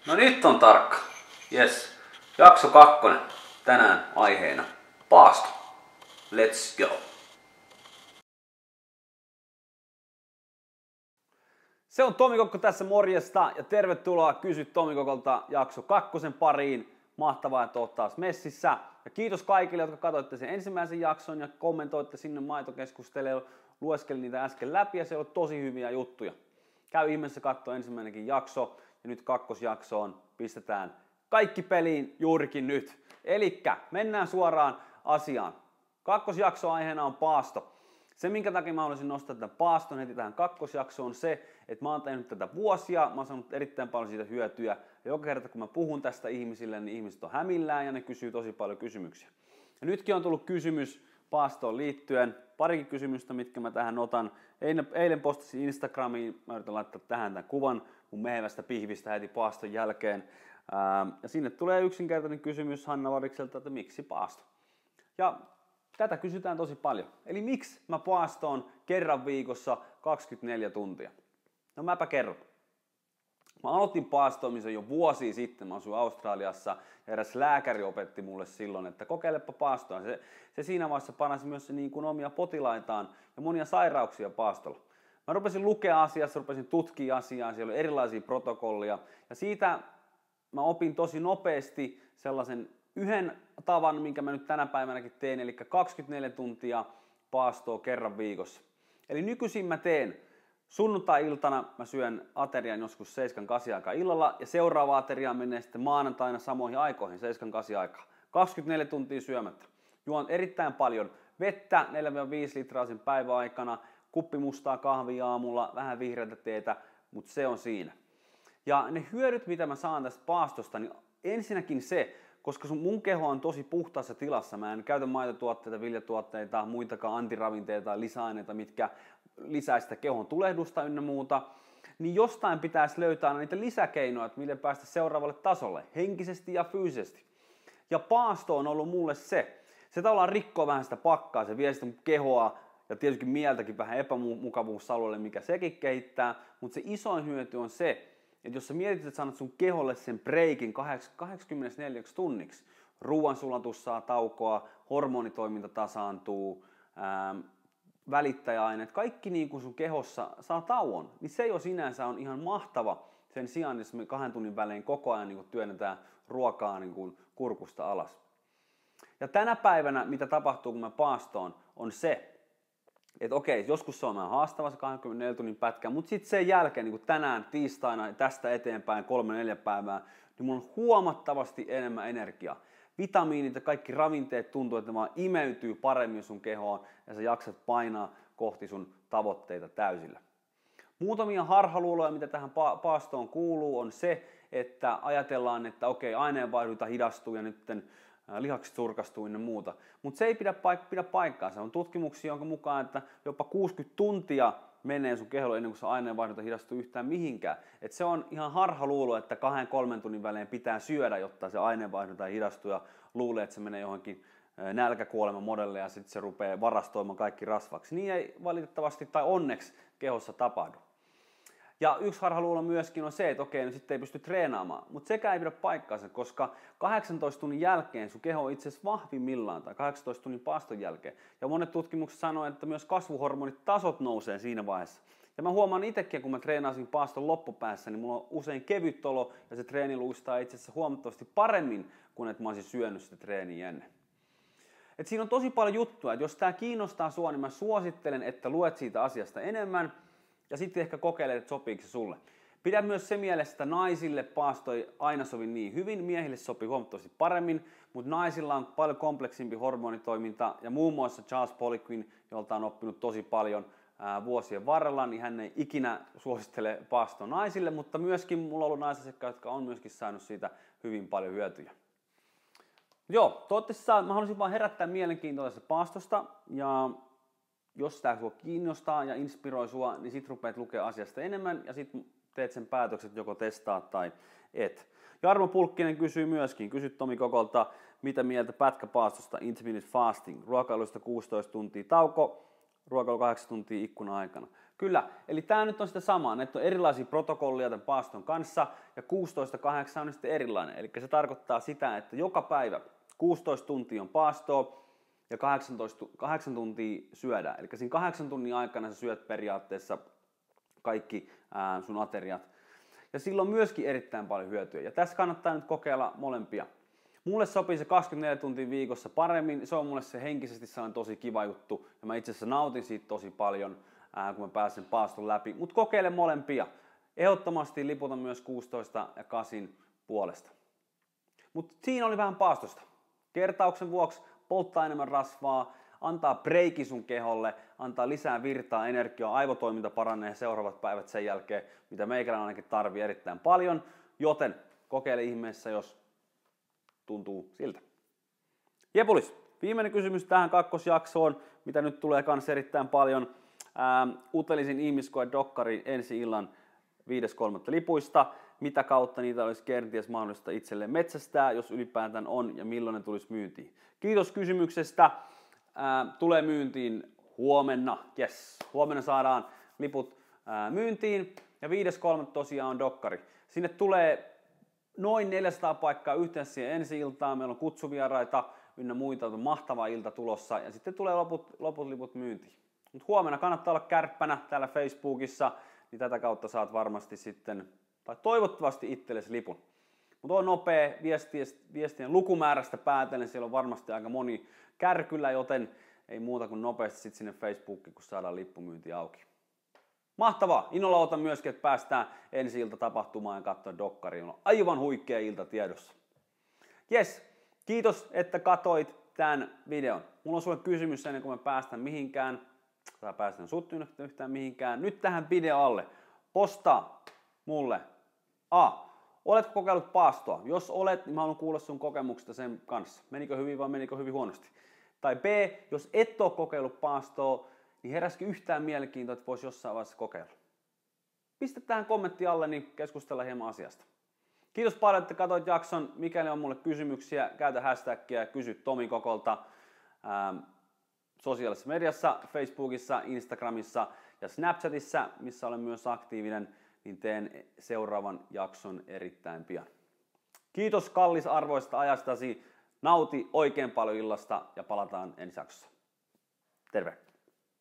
No nyt on tarkka. Yes. Jakso 2. Tänään aiheena paasto. Let's go. Se on Tomi Kokko tässä, morjesta, ja tervetuloa Kysy Tomi Kokolta jakso 2 pariin. Mahtavaa, että oot taas messissä. Ja kiitos kaikille, jotka katsoitte sen ensimmäisen jakson ja kommentoitte sinne Maitokeskusteluun. Lueskelin niitä äsken läpi ja se on tosi hyviä juttuja. Käy ihmeessä katsoa ensimmäinenkin jakso ja nyt kakkosjaksoon pistetään kaikki peliin juurikin nyt. Elikkä mennään suoraan asiaan. Kakkosjakso aiheena on paasto. Se, minkä takia mä haluaisin nostaa tämän paaston heti tähän kakkosjaksoon, on se, että mä oon tehnyt tätä vuosia, mä oon saanut erittäin paljon siitä hyötyä. Ja joka kerta, kun mä puhun tästä ihmisille, niin ihmiset on hämillään ja ne kysyy tosi paljon kysymyksiä. Ja nytkin on tullut kysymys paastoon liittyen, parikin kysymystä, mitkä mä tähän otan. Eilen postasin Instagramiin, mä yritän laittaa tähän tämän kuvan mun mehevästä pihvistä heti paaston jälkeen. Ja sinne tulee yksinkertainen kysymys Hanna Varikselta, että miksi paasto? Ja tätä kysytään tosi paljon. Eli miksi mä paastoon kerran viikossa 24 tuntia? No mäpä kerron. Mä aloitin paastoamisen jo vuosia sitten, mä asuin Australiassa ja eräs lääkäri opetti mulle silloin, että kokeilepa paastoa. Se siinä vaiheessa paransi myös niin kuin omia potilaitaan ja monia sairauksia paastolla. Mä rupesin lukea asiassa, rupesin tutkia asiaa, siellä oli erilaisia protokollia ja siitä mä opin tosi nopeasti sellaisen yhden tavan, minkä mä nyt tänä päivänäkin teen, eli 24 tuntia paastoa kerran viikossa. Eli nykyisin mä teen sunnuntai-iltana, mä syön aterian joskus 7-8 aikaa illalla, ja seuraava ateria menee sitten maanantaina samoihin aikoihin, 7-8 aikaa. 24 tuntia syömättä. Juon erittäin paljon vettä, 4-5 litraa sen päivän aikana, kuppi mustaa kahvia aamulla, vähän vihreätä teetä, mutta se on siinä. Ja ne hyödyt, mitä mä saan tästä paastosta, niin ensinnäkin se, koska mun keho on tosi puhtaassa tilassa, mä en käytä maitotuotteita, viljatuotteita, muitakaan antiravinteita tai lisäaineita, mitkä lisää sitä kehon tulehdusta ynnä muuta, niin jostain pitäisi löytää niitä lisäkeinoja, että miten päästä seuraavalle tasolle, henkisesti ja fyysisesti. Ja paasto on ollut mulle se tavallaan rikkoo vähän sitä pakkaa, se vie sitä kehoa ja tietysti mieltäkin vähän epämukavuusalueelle, mikä sekin kehittää, mutta se isoin hyöty on se, että jos sä mietit, että sä annat sun keholle sen breikin 84 tunniksi, ruoansulatus saa taukoa, hormonitoiminta tasaantuu, välittäjäaineet, kaikki niin kuin sun kehossa saa tauon, niin se jo sinänsä on ihan mahtava sen sijaan, jos me 2 tunnin välein koko ajan niin kuin työnnetään ruokaa niin kuin kurkusta alas. Ja tänä päivänä, mitä tapahtuu, kun mä paastoon, on se, että okei, joskus se on vähän haastava se 24 tunnin pätkä, mutta sitten sen jälkeen, niin kuin tänään tiistaina tästä eteenpäin 3-4 päivää, niin mulla on huomattavasti enemmän energiaa. Vitamiinit ja kaikki ravinteet tuntuu, että ne vaan imeytyy paremmin sun kehoon ja sä jaksat painaa kohti sun tavoitteita täysillä. Muutamia harhaluuloja, mitä tähän paastoon kuuluu, on se, että ajatellaan, että okei, aineenvaihdunta hidastuu ja nytten lihakset surkastuu ynnä muuta. Mutta se ei pidä paikkaansa. On tutkimuksia, jonka mukaan, että jopa 60 tuntia menee sun keholle ennen kuin se aineenvaihdunta hidastuu yhtään mihinkään. Et se on ihan harhaluulo, että 2-3 tunnin välein pitää syödä, jotta se aineenvaihdunta hidastuu ja luulee, että se menee johonkin nälkäkuoleman modelle ja sitten se rupeaa varastoimaan kaikki rasvaksi. Niin ei valitettavasti tai onneksi kehossa tapahdu. Ja yksi harhaluulo myöskin on se, että okei, no sitten ei pysty treenaamaan, mutta sekään ei pidä paikkaansa, koska 18 tunnin jälkeen sun keho on itse asiassa vahvimmillaan tai 18 tunnin paaston jälkeen. Ja monet tutkimukset sanoo, että myös kasvuhormonitasot nousee siinä vaiheessa. Ja mä huomaan itsekin, kun mä treenasin paaston loppupäässä, niin mulla on usein kevyt olo ja se treeni luistaa itse asiassa huomattavasti paremmin kuin että mä olisin syönyt sitä treeniä ennen. Et siinä on tosi paljon juttua, että jos tää kiinnostaa sua, niin mä suosittelen, että luet siitä asiasta enemmän. Ja sitten ehkä kokeile, että sopiiko se sulle. Pidä myös se mielessä, että naisille paasto ei aina sovi niin hyvin, miehille sopii huomattavasti paremmin, mutta naisilla on paljon kompleksimpi hormonitoiminta ja muun muassa Charles Poliquin, jolta on oppinut tosi paljon vuosien varrella, niin hän ei ikinä suosittele paastoa naisille, mutta myöskin mulla on ollut naisasiakkaita, jotka on myöskin saanut siitä hyvin paljon hyötyjä. Joo, toivottavasti mä haluaisin vaan herättää mielenkiintoa tästä paastosta ja jos tämä sua kiinnostaa ja inspiroi sua, niin sit rupeat lukea asiasta enemmän ja sit teet sen päätökset, joko testaa tai et. Jarmo Pulkkinen kysyy myöskin, kysyt Tomi Kokolta, mitä mieltä pätkäpaastosta intermittent fasting, ruokailusta 16 tuntia tauko, ruokailu 8 tuntia ikkuna aikana. Kyllä, eli tämä nyt on sitä samaa, että on erilaisia protokollia tämän paaston kanssa ja 16.8 on sitten erilainen. Eli se tarkoittaa sitä, että joka päivä 16 tuntia on paastoa ja 8 tuntia syödään. Eli siinä 8 tunnin aikana sä syöt periaatteessa kaikki sun ateriat. Ja sillä on myöskin erittäin paljon hyötyä. Ja tässä kannattaa nyt kokeilla molempia. Mulle sopii se 24 tuntia viikossa paremmin. Se on mulle se henkisesti sellainen tosi kiva juttu. Ja mä itse asiassa nautin siitä tosi paljon, kun mä pääsen paaston läpi. Mutta kokeile molempia. Ehdottomasti liputan myös 16 ja 8 puolesta. Mutta siinä oli vähän paastosta. Kertauksen vuoksi polttaa enemmän rasvaa, antaa breiki sun keholle, antaa lisää virtaa, energiaa, aivotoiminta paranee seuraavat päivät sen jälkeen, mitä meikäläinen ainakin tarvii erittäin paljon, joten kokeile ihmeessä, jos tuntuu siltä. Jepulis, viimeinen kysymys tähän kakkosjaksoon, mitä nyt tulee kans erittäin paljon. Utelisin ihmiskoe-dokkarin ensi illan 5.3. lipuista. Mitä kautta niitä olisi kenties mahdollista itselleen metsästää, jos ylipäätään on, ja milloin ne tulisi myyntiin? Kiitos kysymyksestä. Tulee myyntiin huomenna. Yes. Huomenna saadaan liput myyntiin. Ja 5.3. tosiaan on dokkari. Sinne tulee noin 400 paikkaa yhteensä siihen ensi iltaan. Meillä on kutsuvieraita ynnä muita. On mahtava ilta tulossa. Ja sitten tulee loput liput myyntiin. Mutta huomenna kannattaa olla kärppänä täällä Facebookissa. Niin tätä kautta saat varmasti sitten, tai toivottavasti itsellesi lipun. Mutta on nopea viestien lukumäärästä päätellen, siellä on varmasti aika moni kärkyllä, joten ei muuta kuin nopeasti sitten sinne Facebookiin, kun saadaan lippumyynti auki. Mahtavaa! Innolla otan myöskin, että päästään ensi ilta tapahtumaan ja katsoa dokkariin. On aivan huikea ilta tiedossa. Jes, kiitos, että katoit tämän videon. Mulla on sulle kysymys ennen kuin me päästään mihinkään. Tai päästään sut yhtään mihinkään. Nyt tähän video alle. Postaa mulle. Oletko kokeillut paastoa? Jos olet, niin mä haluan kuulla sun kokemuksesta sen kanssa. Menikö hyvin vai menikö hyvin huonosti? Tai B, jos et ole kokeillut paastoa, niin heräsikin yhtään mielenkiintoa, että voisi jossain vaiheessa kokeilla. Pistä tähän kommentti alle, niin keskustellaan hieman asiasta. Kiitos paljon, että katsoit jakson. Mikäli on mulle kysymyksiä, käytä hashtagia ja kysy Tomi Kokolta sosiaalisessa mediassa, Facebookissa, Instagramissa ja Snapchatissa, missä olen myös aktiivinen, niin teen seuraavan jakson erittäin pian. Kiitos kallisarvoista ajastasi, nauti oikein paljon illasta ja palataan ensi jaksossa. Terve!